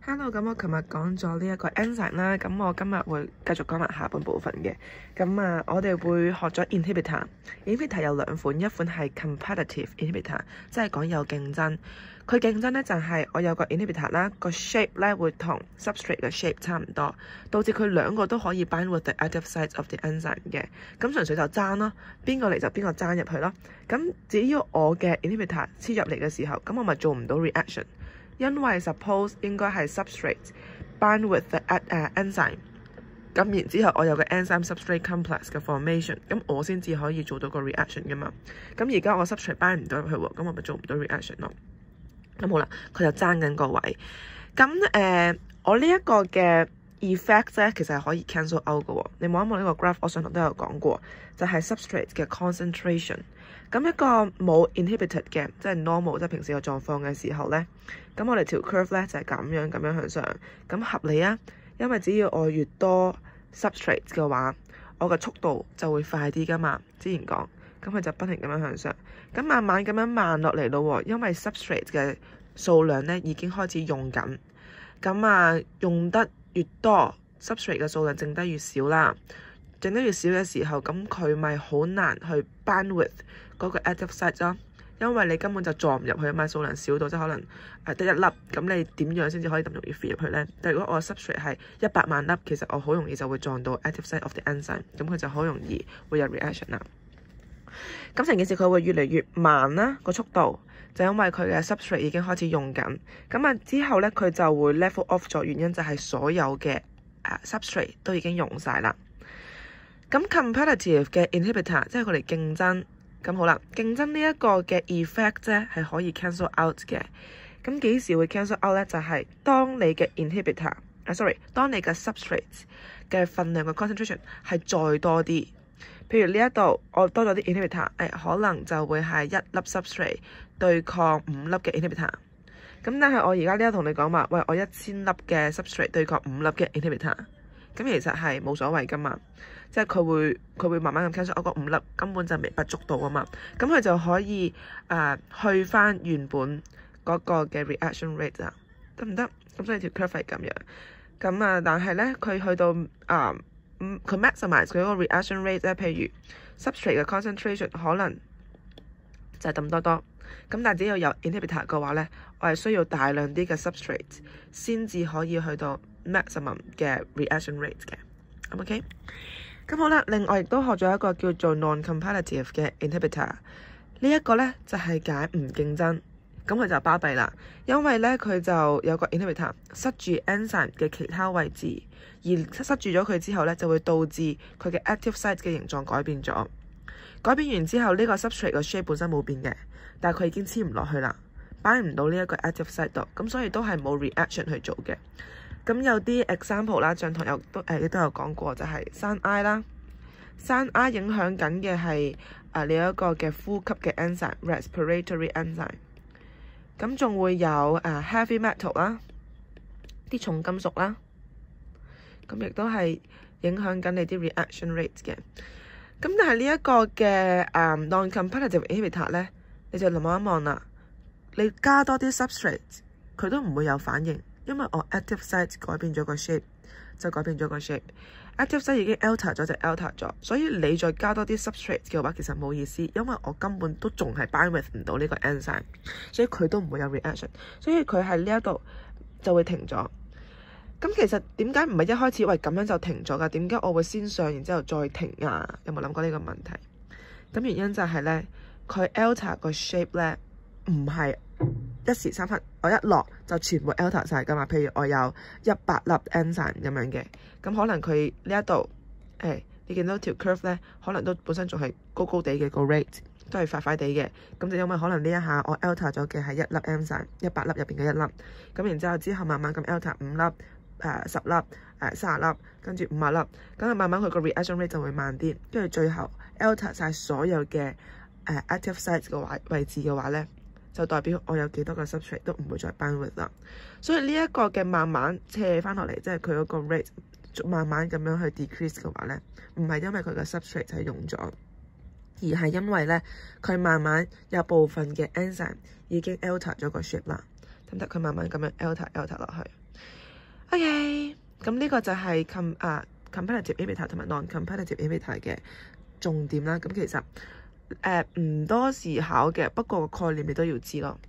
Hello，咁我琴日講咗呢一個 enzyme 啦，咁我今日會繼續講埋下半部分嘅。咁我哋會學咗 inhibitor。inhibitor 有兩款，一款係 competitive inhibitor， 即係講有競爭。佢競爭咧就係我有個 inhibitor 啦，個 shape 咧會同 substrate 嘅 shape 差唔多，導致佢兩個都可以 bind with the active site of the enzyme 嘅。咁純粹就爭咯，邊個嚟就邊個爭入去咯。咁只要我嘅 inhibitor 黐入嚟嘅時候，咁我咪做唔到 reaction。因為 suppose 應該係 substrate bind with the enzyme， 咁然之後我有個 enzyme substrate complex 嘅 formation， 咁我先至可以做到個 reaction 噶嘛。咁而家我 substrate bind 唔到入去喎，咁我咪做唔到 reaction 咯。咁好啦，佢就爭緊個位。咁我呢一個嘅 effect 咧，其實係可以 cancel out 嘅喎。你望一望呢個 graph， 我上堂都有講過，就係 substrate 嘅 concentration。咁一個冇 inhibited 嘅，即係 normal， 即係平時嘅狀況嘅時候咧，咁我哋條 curve 咧就係咁樣向上，咁合理啊。因為只要我越多 substrate 嘅話，我嘅速度就會快啲噶嘛。之前講，咁佢就不停咁樣向上，咁慢慢咁樣慢落嚟咯。因為 substrate 嘅數量咧已經開始用緊，咁用得越多 substrate 嘅數量剩低越少啦。剩得越少嘅時候，咁佢咪好難去 bind with 嗰個 active site 咯，因為你根本就撞唔入去啊嘛，數量少到即係可能得一粒，咁你點樣先至可以咁容易 fit 入去咧？但如果我 substrate 係100萬粒，其實我好容易就會撞到 active site of the enzyme， 咁佢就好容易會有 reaction 啦。咁成件事佢會越嚟越慢啦，個速度就因為佢嘅 substrate 已經開始用緊，咁之後咧佢就會 level off 咗，原因就係所有嘅substrate 都已經用晒啦。咁 competitive 嘅 inhibitor 即係佢哋競爭，咁好啦，競爭呢一個嘅 effect 咧係可以 cancel out 嘅。咁幾時會 cancel out 咧？就係當你嘅 inhibitor當你嘅 substrate 嘅份量嘅 concentration 係再多啲。譬如呢一度我多咗啲 inhibitor，可能就會係1粒 substrate 對抗5粒嘅 inhibitor。咁但係我而家呢一同你講話，喂，我1000粒嘅 substrate 對抗5粒嘅 inhibitor。咁其實係冇所謂噶嘛，即係佢會慢慢咁 cancel，我個5粒根本就微不足道啊嘛，咁佢就可以去翻原本嗰個嘅 reaction rate 啊，得唔得？咁所以條 curve 係咁樣，咁但係咧佢去到佢 maximize 佢嗰個 reaction rate 咧，譬如 substrate 嘅 concentration 可能就係咁多，咁但係只要有 inhibitor 嘅話咧，我係需要大量啲嘅 substrate 先至可以去到maximum 嘅 reaction rate 嘅 ，OK？ 咁好啦，另外亦都學咗一個叫做 non-competitive 嘅 inhibitor， 呢一個咧就係解唔競爭，咁佢就巴閉啦，因為咧佢就有個 inhibitor 塞住 enzyme 嘅其他位置，而塞住咗佢之後咧就會導致佢嘅 active site 嘅形狀改變咗，改變完之後呢個 substrate 嘅 shape 本身冇變嘅，但係佢已經黐唔落去啦，bind唔到呢一個 active site 度，咁所以都係冇 reaction 去做嘅。咁有啲 example 啦，上堂亦都有講過，就係山埃啦。山埃影響緊嘅係呢一個嘅呼吸嘅 enzyme respiratory enzyme。咁仲會有heavy metal 啦，啲重金屬啦。咁亦都係影響緊你啲 reaction rate 嘅。咁但係呢一個嘅non-competitive inhibitor 咧，你就諗一望啦，你加多啲 substrate， 佢都唔會有反應。因為我 active site 改變咗個 shape， 就改變咗個 shape。active site 已經 alter 咗就 alter 咗，所以你再加多啲 substrate 嘅話，其實冇意思，因為我根本都仲係 bind with 唔到呢個 enzyme， 所以佢都唔會有 reaction， 所以佢喺呢一度就會停咗。咁其實點解唔係一開始咁樣就停咗㗎？點解我會先上然之後再停啊？有冇諗過呢個問題？咁原因就係咧，佢 alter 個 shape 咧唔係一時三刻，我一落就全部 alter 晒噶嘛。譬如我有100粒 enzyme 咁樣嘅，咁可能佢呢一度你見到條 curve 咧，可能都本身仲係高高地嘅個 rate， 都係快快地嘅。咁就因為可能呢一下我 alter 咗嘅係1粒 enzyme， 100粒入邊嘅1粒，咁然之後慢慢咁 alter 5粒、10粒、30粒，跟住50粒，咁慢慢佢個 reaction rate 就會慢啲，跟住最後 alter 晒所有嘅active site 嘅位置嘅話咧，就代表我有幾多個 substrate 都唔會再 bind with 啦。所以呢一個嘅慢慢斜翻落嚟，即係佢嗰個 rate 慢慢咁樣去 decrease 嘅話咧，唔係因為佢嘅 substrate 係用咗，而係因為咧佢慢慢有部分嘅 enzyme 已經 alter 咗個 shape 啦。 得唔得？佢慢慢咁樣 alter 落去。OK， 咁呢個就係competitive inhibitor 同埋 non-competitive inhibitor 嘅重點啦。咁其實唔多時考嘅，不過概念你都要知咯。